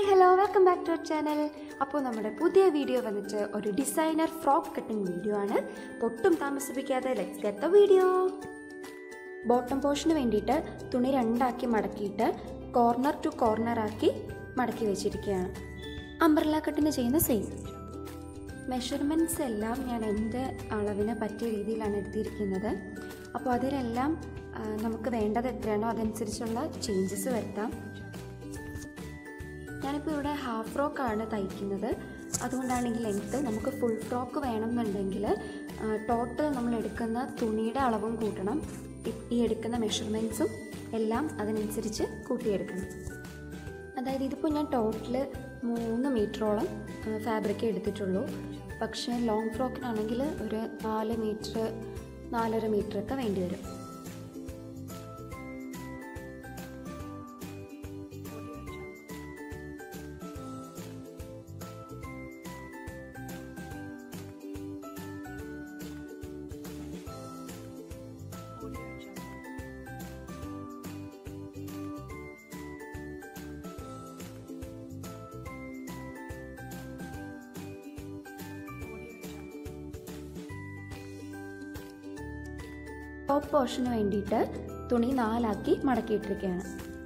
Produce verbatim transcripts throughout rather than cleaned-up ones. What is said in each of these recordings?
Hi hello welcome back to our channel. അപ്പോൾ നമ്മുടെ പുതിയ വീഡിയോ വന്നിട്ട് ഒരു ഡിസൈനർ ഫ്രോക്ക് കട്ടിങ് വീഡിയോ ആണ്. പൊട്ടും താമസിപ്പിക്കാതെ let's get the video. Bottom പോർഷന് വേണ്ടിയിട്ട് തുണി രണ്ടാക്കി മടക്കിയിട്ട് കോർണർ ടു കോർണർ ആക്കി മടക്കി വെച്ചിരിക്കുകയാണ്. അംബ്രല്ല കട്ടിന് ചെയ്യുന്ന സെയിം മെഷർമെൻറ്റ്സ് എല്ലാം ഞാൻ എൻ്റെ അളവിന് പറ്റിയ രീതിയിലാണ് എടുത്തിരിക്കുന്നത്. അപ്പോൾ അതിലെല്ലാം നമുക്ക് വേണ്ടത് എത്രയാണോ അതനുസരിച്ചുള്ള ചേഞ്ചസ് വരുത്താം. ഞാനിപ്പോൾ ഇവിടെ ഹാഫ് ഫ്രോക്കാണ് തയ്ക്കുന്നത്, അതുകൊണ്ടാണ് ഈ ലെങ്ത്ത്. നമുക്ക് ഫുൾ ഫ്രോക്ക് വേണമെന്നുണ്ടെങ്കിൽ ടോട്ടൽ നമ്മൾ എടുക്കുന്ന തുണിയുടെ അളവും കൂട്ടണം, ഈ എടുക്കുന്ന മെഷർമെൻറ്റ്സും എല്ലാം അതിനനുസരിച്ച് കൂട്ടിയെടുക്കണം. അതായത് ഇതിപ്പോൾ ഞാൻ ടോട്ടൽ മൂന്ന് മീറ്ററോളം ഫാബ്രിക് എടുത്തിട്ടുള്ളൂ. പക്ഷേ ലോങ് ഫ്രോക്കിനാണെങ്കിൽ ഒരു നാല് മീറ്റർ നാലര മീറ്ററൊക്കെ വേണ്ടി വരും. ടോപ്പ് പോർഷന് വേണ്ടിയിട്ട് തുണി നാലാക്കി മടക്കിയിട്ടിരിക്കുകയാണ്.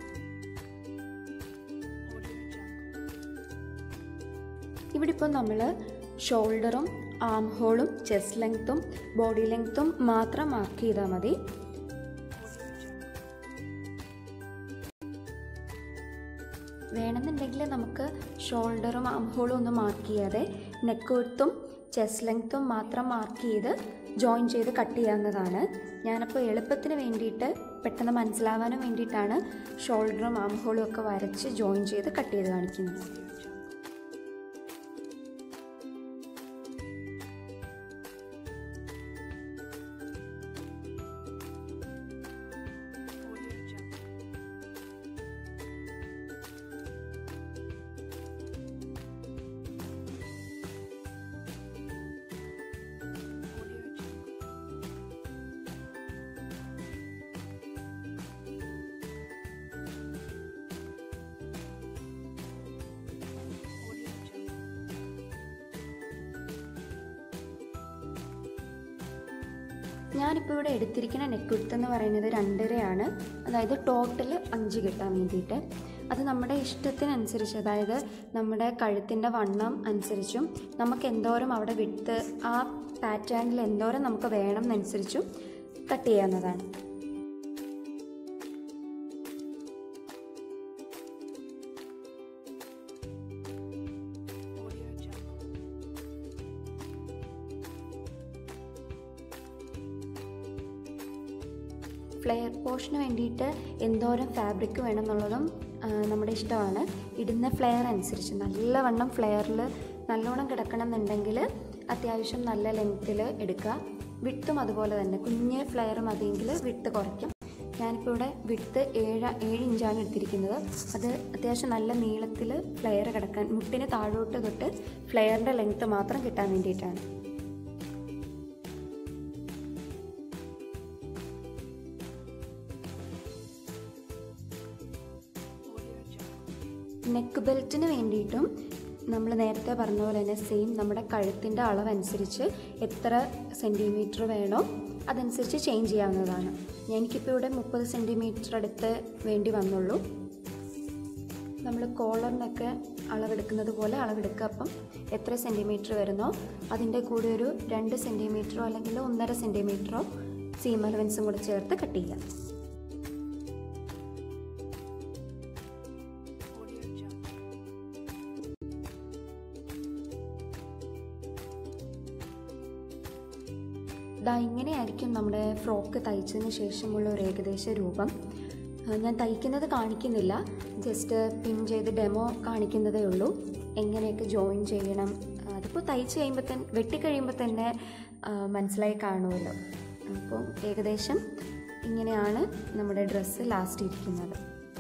ഇവിടെ ഇപ്പോൾ നമ്മൾ ഷോൾഡറും ആം ഹോളും ചെസ്റ്റ് ലെങ്ത്തും ബോഡി ലെങ്ത്തും മാത്രം മാർക്ക് ചെയ്താൽ മതി. വേണമെന്നുണ്ടെങ്കിൽ നമുക്ക് ഷോൾഡറും ആം ഹോളും ഒന്നും മാർക്ക് ചെയ്യാതെ നെക്ക് വിഡ്ത്തും ചെസ്റ്റ് ലെങ്ത്തും മാത്രം മാർക്ക് ചെയ്ത് ജോയിൻ ചെയ്ത് കട്ട് ചെയ്യാവുന്നതാണ്. ഞാനപ്പോൾ എളുപ്പത്തിന് വേണ്ടിയിട്ട് പെട്ടെന്ന് മനസ്സിലാവാനും വേണ്ടിയിട്ടാണ് ഷോൾഡറും ആം ഹോളും ഒക്കെ വരച്ച് ജോയിൻ ചെയ്ത് കട്ട് ചെയ്ത് കാണിക്കുന്നത്. ഞാനിപ്പോൾ ഇവിടെ എടുത്തിരിക്കുന്ന നെക്ക് വിഡ്ത്ത് എന്ന് പറയുന്നത് രണ്ടരയാണ്. അതായത് ടോട്ടൽ അഞ്ച് കിട്ടാൻ വേണ്ടിയിട്ട്. അത് നമ്മുടെ ഇഷ്ടത്തിനനുസരിച്ച്, അതായത് നമ്മുടെ കഴുത്തിൻ്റെ വണ്ണം അനുസരിച്ചും നമുക്ക് എന്തോരം അവിടെ വിഡ്ത്ത് ആ പാറ്റേണിൽ എന്തോരം നമുക്ക് വേണം എന്നനുസരിച്ചും കട്ട് ചെയ്യാവുന്നതാണ്. ഫ്ലെയർ പോർഷന് വേണ്ടിയിട്ട് എന്തോരം ഫാബ്രിക് വേണം എന്നുള്ളതും നമ്മുടെ ഇഷ്ടമാണ്. ഇടുന്ന ഫ്ലെയർ അനുസരിച്ച് നല്ലവണ്ണം ഫ്ലെയറിൽ നല്ലോണം കിടക്കണം എന്നുണ്ടെങ്കിൽ അത്യാവശ്യം നല്ല ലെങ്ത്തിൽ എടുക്കുക. വിഡ്ത്തും അതുപോലെ തന്നെ കുഞ്ഞ് ഫ്ലെയർ മതിയെങ്കിൽ വിഡ്ത്ത് കുറയ്ക്കും. ഞാനിപ്പോൾ ഇവിടെ വിഡ്ത്ത് ഏഴ് ഏഴ് ഇഞ്ചാണ് എടുത്തിരിക്കുന്നത്. അത് അത്യാവശ്യം നല്ല നീളത്തിൽ ഫ്ലെയർ കിടക്കാൻ, മുട്ടിന് താഴോട്ട് തൊട്ട് ഫ്ലെയറിൻ്റെ ലെങ്ത്ത് മാത്രം കിട്ടാൻ വേണ്ടിയിട്ടാണ്. നെക്ക് ബെൽറ്റിന് വേണ്ടിയിട്ടും നമ്മൾ നേരത്തെ പറഞ്ഞ പോലെ തന്നെ സെയിം നമ്മുടെ കഴുത്തിൻ്റെ അളവനുസരിച്ച് എത്ര സെൻറ്റിമീറ്റർ വേണോ അതനുസരിച്ച് ചേഞ്ച് ചെയ്യാവുന്നതാണ്. എനിക്കിപ്പോൾ ഇവിടെ മുപ്പത് സെൻറ്റിമീറ്റർ അടുത്ത് വേണ്ടി വന്നുള്ളൂ. നമ്മൾ കോളറിനൊക്കെ അളവെടുക്കുന്നത് പോലെ അളവെടുക്കുക. അപ്പം എത്ര സെൻറ്റിമീറ്റർ വരുന്നോ അതിൻ്റെ കൂടെ ഒരു രണ്ട് സെൻറ്റിമീറ്ററോ അല്ലെങ്കിൽ ഒന്നര സെൻറ്റിമീറ്ററോ സീം അലവൻസും കൂടെ ചേർത്ത് കട്ട് ചെയ്യാം. ഇതാ ഇങ്ങനെയായിരിക്കും നമ്മുടെ ഫ്രോക്ക് തയ്ച്ചതിന് ശേഷമുള്ള ഒരു ഏകദേശ രൂപം. ഞാൻ തയ്ക്കുന്നത് കാണിക്കുന്നില്ല, ജസ്റ്റ് പിൻ ചെയ്ത് ഡെമോ കാണിക്കുന്നതേ ഉള്ളൂ. എങ്ങനെയൊക്കെ ജോയിൻ ചെയ്യണം അതിപ്പോൾ തയ്ച്ച് കഴിയുമ്പോൾ തന്നെ വെട്ടിക്കഴിയുമ്പോൾ തന്നെ മനസ്സിലായി കാണുമല്ലോ. അപ്പോൾ ഏകദേശം ഇങ്ങനെയാണ് നമ്മുടെ ഡ്രസ്സ് ലാസ്റ്റ് ഇരിക്കുന്നത്.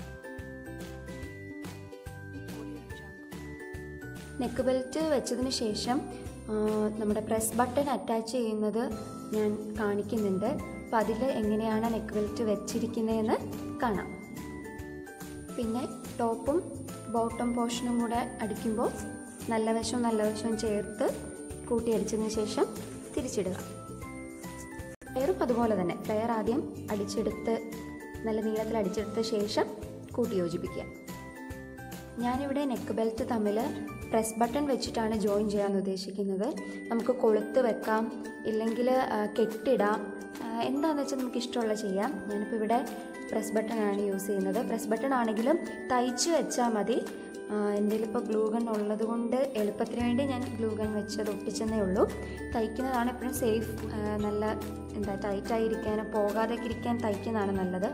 നെക്ക് ബെൽറ്റ് വെച്ചതിന് ശേഷം നമ്മുടെ പ്രസ് ബട്ടൺ അറ്റാച്ച് ചെയ്യുന്നത് ഞാൻ കാണിക്കുന്നുണ്ട്. അപ്പോൾ അതിൽ എങ്ങനെയാണ് നെക്ക് ബെൽറ്റ് വെച്ചിരിക്കുന്നതെന്ന് കാണാം. പിന്നെ ടോപ്പും ബോട്ടം പോർഷനും കൂടെ അടിക്കുമ്പോൾ നല്ല വശവും നല്ല വശവും ചേർത്ത് കൂട്ടിയടിച്ചതിന് ശേഷം തിരിച്ചിടുക. ഫ്ലെയറും അതുപോലെ തന്നെ ഫ്ലെയർ ആദ്യം അടിച്ചെടുത്ത് നല്ല നീളത്തിൽ അടിച്ചെടുത്ത ശേഷം കൂട്ടി യോജിപ്പിക്കുക. ഞാനിവിടെ നെക്ക് ബെൽറ്റ് തമ്മിൽ പ്രസ് ബട്ടൺ വെച്ചിട്ടാണ് ജോയിൻ ചെയ്യാൻ ഉദ്ദേശിക്കുന്നത്. നമുക്ക് കൊളുത്ത് വെക്കാം, ഇല്ലെങ്കിൽ കെട്ടിടാം, എന്താണെന്ന് വെച്ചാൽ നമുക്ക് ഇഷ്ടമുള്ള ചെയ്യാം. ഞാനിപ്പോൾ ഇവിടെ പ്രസ് ബട്ടൺ ആണ് യൂസ് ചെയ്യുന്നത്. പ്രസ് ബട്ടൺ ആണെങ്കിലും തയ്ച്ച് വെച്ചാൽ മതി. എൻ്റെ ഇപ്പോൾ ഗ്ലൂ ഗൺ ഉള്ളത് കൊണ്ട് എളുപ്പത്തിന് വേണ്ടി ഞാൻ ഗ്ലൂ ഗൺ വെച്ചത് ഒട്ടിച്ചെന്നേ ഉള്ളൂ. തയ്ക്കുന്നതാണ് എപ്പോഴും സേഫ്. നല്ല എന്താ ടൈറ്റായിരിക്കാനും പോകാതെയൊക്കെ ഇരിക്കാൻ തയ്ക്കുന്നതാണ് നല്ലത്.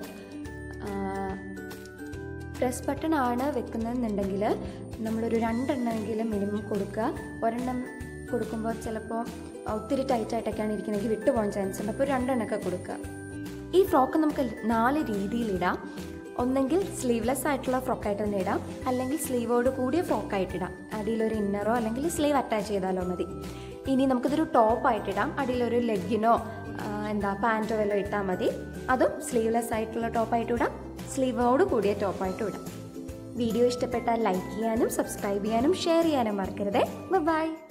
പ്രസ് ബട്ടൺ ആണ് വെക്കുന്നതെന്നുണ്ടെങ്കിൽ നമ്മളൊരു രണ്ടെണ്ണമെങ്കിലും മിനിമം കൊടുക്കുക. ഒരെണ്ണം കൊടുക്കുമ്പോൾ ചിലപ്പോൾ ഒത്തിരി ടൈറ്റായിട്ടൊക്കെയാണ് ഇരിക്കുന്നതെങ്കിൽ വിട്ടുപോകാൻ ചാൻസ് ഉണ്ട്. അപ്പോൾ രണ്ടെണ്ണമൊക്കെ കൊടുക്കുക. ഈ ഫ്രോക്ക് നമുക്ക് നാല് രീതിയിലിടാം. ഒന്നെങ്കിൽ സ്ലീവ്ലെസ് ആയിട്ടുള്ള ഫ്രോക്കായിട്ട് തന്നെ ഇടാം, അല്ലെങ്കിൽ സ്ലീവോട് കൂടിയ ഫ്രോക്കായിട്ടിടാം. അടിയിലൊരു ഇന്നറോ അല്ലെങ്കിൽ സ്ലീവ് അറ്റാച്ച് ചെയ്താലോ മതി. ഇനി നമുക്കിതൊരു ടോപ്പായിട്ടിടാം. അടിയിലൊരു ലെഗിനോ എന്താ പാൻറ്റോ വല്ലോ ഇട്ടാൽ മതി. അതും സ്ലീവ്ലെസ് ആയിട്ടുള്ള ടോപ്പായിട്ടും ഇടാം, സ്ലീവോട് കൂടിയ ടോപ്പായിട്ടും ഇടാം. വീഡിയോ ഇഷ്ടപ്പെട്ടാൽ ലൈക്ക് ചെയ്യാനും സബ്സ്ക്രൈബ് ചെയ്യാനും ഷെയർ ചെയ്യാനും മറക്കരുതേ. ബൈ.